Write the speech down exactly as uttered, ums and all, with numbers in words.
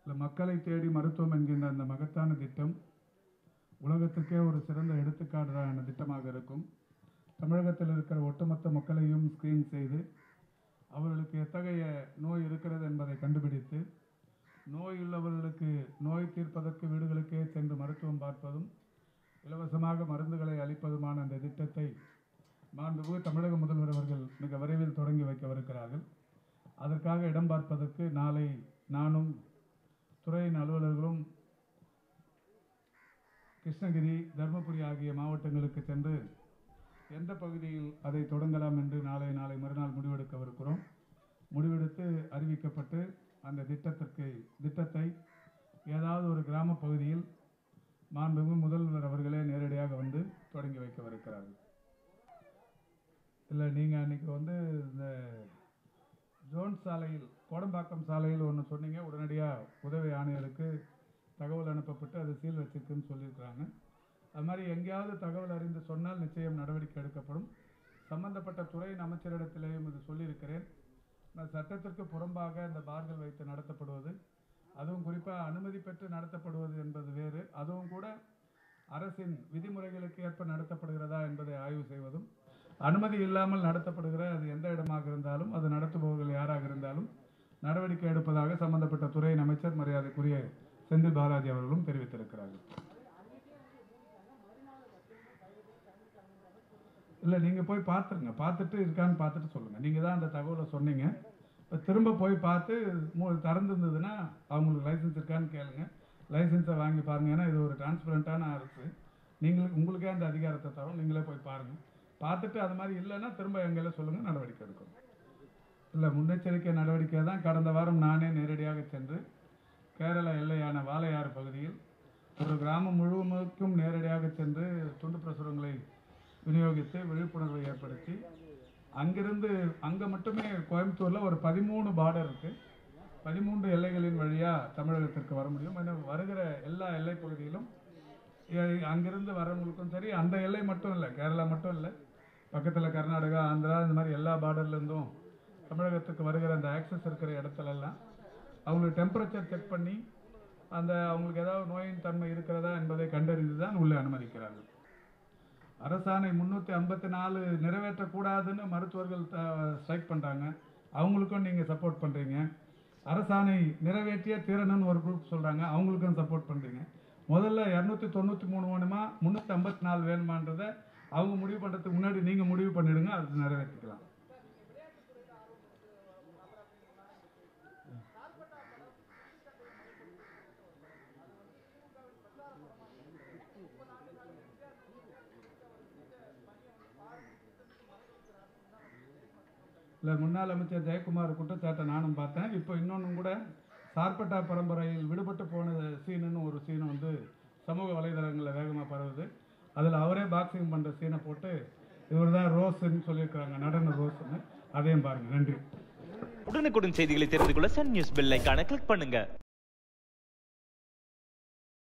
இல்லை மக்களை தேடி மருத்துவம் என்கின்ற அந்த மகத்தான திட்டம் உலகத்துக்கே ஒரு சிறந்த எடுத்துக்காட்டான திட்டமாக இருக்கும். தமிழகத்தில் இருக்கிற ஒட்டுமொத்த மக்களையும் ஸ்கிரீன் செய்து அவர்களுக்கு எத்தகைய நோய் இருக்கிறது என்பதை கண்டுபிடித்து நோய் உள்ளவர்களுக்கு நோய் தீர்ப்பதற்கு வீடுகளுக்கே சென்று மருத்துவம் பார்ப்பதும் இலவசமாக மருந்துகளை அளிப்பதுமான அந்த திட்டத்தை மாண்புமிகு தமிழக முதல்வர் அவர்கள் மிக விரைவில் தொடங்கி வைக்கவிருக்கிறார்கள். அதற்காக இடம் பார்ப்பதற்கு நாளை நானும் துறையின் அலுவலர்களும் கிருஷ்ணகிரி, தர்மபுரி ஆகிய மாவட்டங்களுக்கு சென்று எந்த பகுதியில் அதை தொடங்கலாம் என்று நாளை நாளை மறுநாள் முடிவெடுக்கவிருக்கிறோம். முடிவெடுத்து அறிவிக்கப்பட்டு அந்த திட்டத்திற்கு திட்டத்தை ஏதாவது ஒரு கிராம பகுதியில் மாண்புமிகு முதல்வர் அவர்களே நேரடியாக வந்து தொடங்கி வைக்கவிருக்கிறார்கள். இல்லை, நீங்கள் அன்றைக்கி வந்து இந்த ஜோன் சாலையில் கோடம்பாக்கம் சாலையில் ஒன்று சொன்னீங்க, உடனடியாக உதவி ஆணையருக்கு தகவல் அனுப்பப்பட்டு அது சீல் வச்சிருக்குன்னு சொல்லியிருக்கிறாங்க. அது மாதிரி எங்கேயாவது தகவல் அறிந்து சொன்னால் நிச்சயம் நடவடிக்கை எடுக்கப்படும். சம்பந்தப்பட்ட துறையின் அமைச்சரிடத்திலேயும் இது சொல்லியிருக்கிறேன். நான் சட்டத்திற்கு புறம்பாக இந்த பார்கள் வைத்து நடத்தப்படுவது, அதுவும் குறிப்பாக அனுமதி பெற்று நடத்தப்படுவது என்பது வேறு. அதுவும் கூட அரசின் விதிமுறைகளுக்கு ஏற்ப நடத்தப்படுகிறதா என்பதை ஆய்வு செய்வதும், அனுமதி இல்லாமல் நடத்தப்படுகிற அது எந்த இடமாக இருந்தாலும் அது நடத்துபவர்கள் யாராக இருந்தாலும் நடவடிக்கை எடுப்பதாக சம்பந்தப்பட்ட துறையின் அமைச்சர் மரியாதைக்குரிய செந்தில் பாலாஜி அவர்களும் தெரிவித்திருக்கிறார்கள். இல்லை, நீங்கள் போய் பார்த்துருங்க, பார்த்துட்டு இருக்கான்னு பார்த்துட்டு சொல்லுங்கள். நீங்கள் தான் அந்த தகவலை சொன்னீங்க. இப்போ திரும்ப போய் பார்த்து திறந்துருந்ததுன்னா அவங்களுக்கு லைசன்ஸ் இருக்கான்னு கேளுங்க. லைசன்ஸை வாங்கி பாருங்க. ஏன்னா இது ஒரு டிரான்ஸ்பரண்ட்டான அரசு. நீங்களுக்கு உங்களுக்கே அந்த அதிகாரத்தை தரும். நீங்களே போய் பாருங்கள். பார்த்துட்டு அது மாதிரி இல்லைன்னா திரும்ப எங்களை சொல்லுங்கள், நடவடிக்கை எடுக்கணும். இல்லை, முன்னெச்சரிக்கை நடவடிக்கை தான். கடந்த வாரம் நானே நேரடியாக சென்று கேரள எல்லையான வாளையாறு பகுதியில் ஒரு கிராமம் முழுவதுக்கும் நேரடியாக சென்று துண்டு பிரசுரங்களை விநியோகித்து விழிப்புணர்வை ஏற்படுத்தி அங்கிருந்து அங்கே மட்டுமே கோயம்புத்தூரில் ஒரு பதிமூணு பார்டர் இருக்குது. பதிமூன்று எல்லைகளின் வழியாக தமிழகத்திற்கு வர முடியும். ஏன்னா வருகிற எல்லா எல்லை பகுதியிலும் அங்கிருந்து வரவங்களுக்கும் சரி, அந்த எல்லை மட்டும் இல்லை, கேரளா மட்டும் இல்லை, பக்கத்தில் கர்நாடகா, ஆந்திரா, இந்த மாதிரி எல்லா பார்டர்லேருந்தும் தமிழகத்துக்கு வருகிற அந்த ஆக்சஸ் இருக்கிற இடத்துலலாம் அவங்களுக்கு டெம்பரேச்சர் செக் பண்ணி அந்த அவங்களுக்கு ஏதாவது நோயின் தன்மை இருக்கிறதா என்பதை கண்டறிந்து தான் உள்ளே அனுமதிக்கிறார்கள். அரசாணை முந்நூற்றி ஐம்பத்தி நாலு நிறைவேற்றக்கூடாதுன்னு மருத்துவர்கள் ஸ்ட்ரைக் பண்ணுறாங்க. அவங்களுக்கும் நீங்கள் சப்போர்ட் பண்ணுறீங்க. அரசாணை நிறைவேற்றிய தீரணும்னு ஒரு குரூப் சொல்கிறாங்க, அவங்களுக்கும் சப்போர்ட் பண்ணுறீங்க. முதல்ல இரநூத்தி தொண்ணூற்றி மூணு வேணுமா முந்நூற்றி ஐம்பத்தி நாலு வேணுமான்றதை அவங்க முடிவு பண்ணுறதுக்கு முன்னாடி நீங்கள் முடிவு பண்ணிவிடுங்க, அது நிறைவேற்றிக்கலாம். இல்லை, முன்னாள் அமைச்சர் ஜெயக்குமார் குற்றச்சாட்டை நானும் பார்த்தேன். இப்போ இன்னொன்றும் கூட சார்பட்டா பரம்பரையில் விடுபட்டு போன சீனுன்னு ஒரு சீனை வந்து சமூக வலைதளங்களில் வேகமாக பரவுது. அதில் அவரே பாக்ஸிங் பண்ணுற சீனை போட்டு இவர் தான் ரோஸ்ன்னு சொல்லியிருக்கிறாங்க, நடன ரோஸ்ன்னு. அதையும் பாருங்கள். நன்றி. உடனுக்குடன் செய்திகளை தெரிந்து கொள்ள சன் நியூஸ் பெல் ஐகானை கிளிக் பண்ணுங்க.